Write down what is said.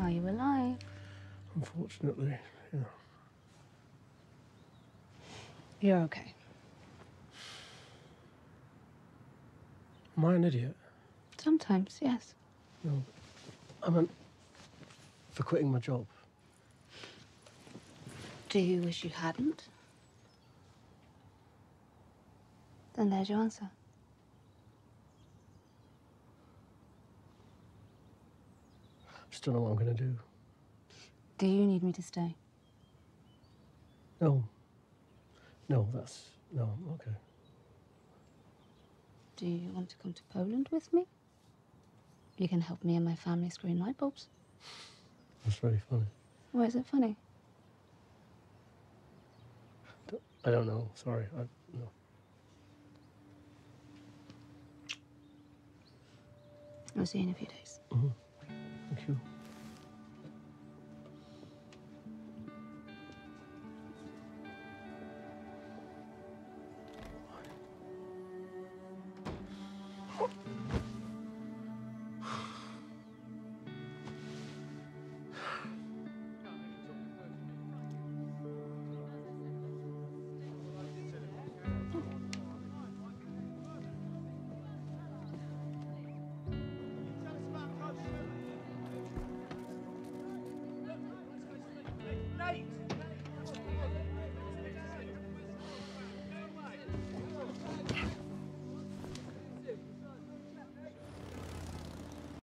are you alive? Unfortunately, yeah. You're okay. Am I an idiot? Sometimes, yes. No. I meant for quitting my job. Do you wish you hadn't? Then there's your answer. Just don't know what I'm going to do. Do you need me to stay? No. No, no, okay. Do you want to come to Poland with me? You can help me and my family screen light bulbs. That's very funny. Why is it funny? I don't know. Sorry. No. I'll see you in a few days. Mm-hmm. Thank you.